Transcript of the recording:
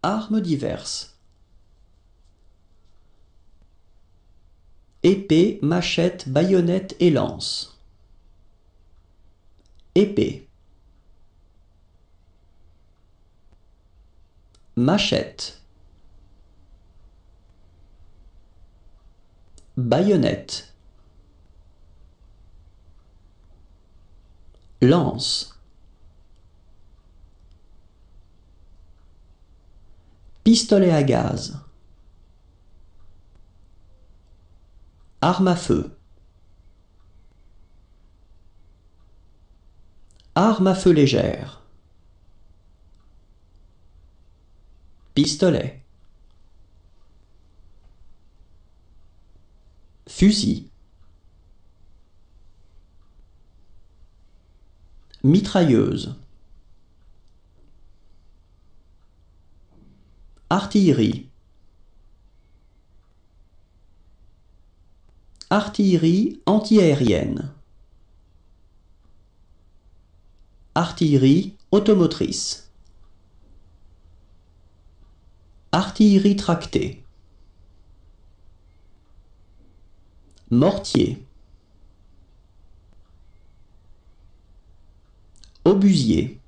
Armes diverses. Épée, machette, baïonnette et lance. Épée. Machette. Baïonnette. Lance. Pistolet à gaz. Arme à feu. Arme à feu légère. Pistolet. Fusil. Mitrailleuse. Artillerie. Artillerie antiaérienne. Artillerie automotrice. Artillerie tractée. Mortier. Obusier.